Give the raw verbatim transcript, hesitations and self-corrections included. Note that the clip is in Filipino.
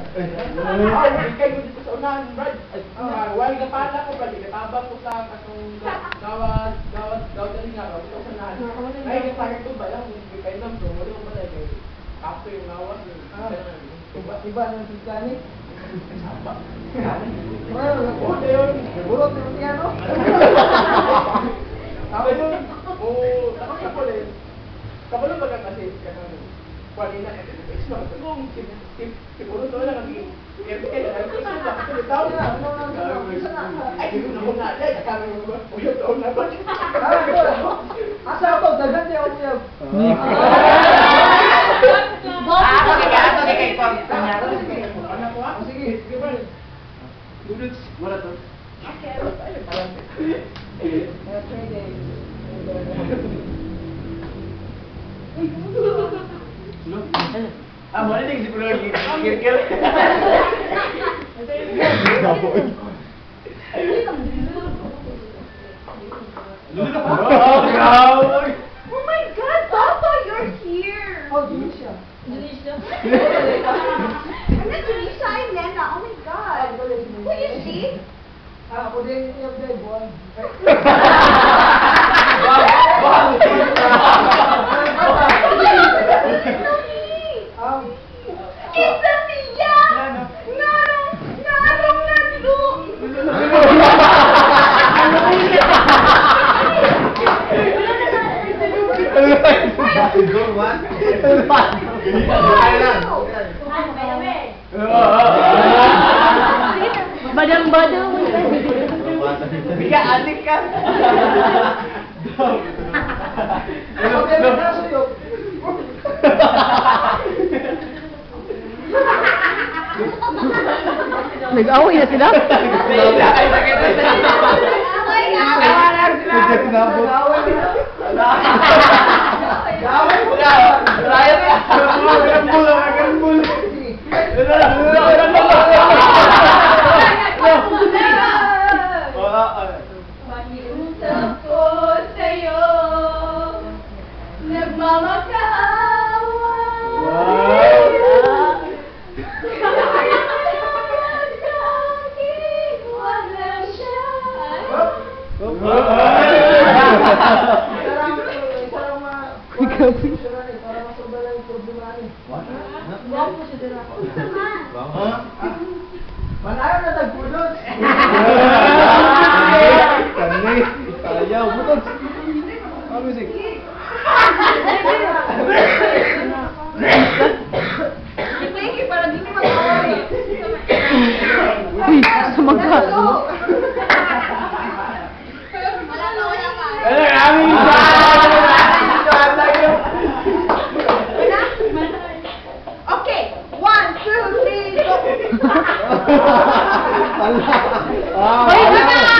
Ay, kayo dito sa unahan, Brad. Wali ka pala ko, Brad. Katabang ko sa katong gawad, gawad, gawad na rin nga. Ito sa unahan. Ay, kapag ito ba lang, hindi kayo lang. Wala ko pala. Kapo yung gawas. Iba ng sigani. Sapa. Well, nakuha yun. Nagulot yung piano. Ako yun. Oo, tapos sa kulit. Kapag ba ka kasi, kanina, kung siguro doon lang ang ay, hindi na ko na alay. Kami mo ba? Uyo doon na ba? Asa ako, dagan niya ako niya. Ako kaya, ako kaya kay Pong. Anak ko ah? Sige, sige ba? Duduts, wala to. Ah, mo na si Pulo kirkir. Oh my God, Papa, you're here. Oh, Delisha. Delisha. And then Delisha and Nena. Oh my God. Who is she? Ah, ako din yung day boy. It's a Mia! Narong, narong nando! Badang-badang. Bika, anik ka. Ako din yung kaso yun. Nag-away na sila? Ay, sakit na sila. Away na! Nag-away nila. Gawin mo na! Ryan na! Karambul, karambul. Pakiusap ko sa'yo, nagmamakaawa. Kahit wala siya. Ikaw. Para masoba lang yung problema ni. Manayo na nagpulot. Kani, ayaw, butod. Ah, music. Thank you, para di mo mag-away. Uy, sumagka. Wala na, wala pa. Ano, aming Okay, one, two, three, go. Allah. Wait, wait,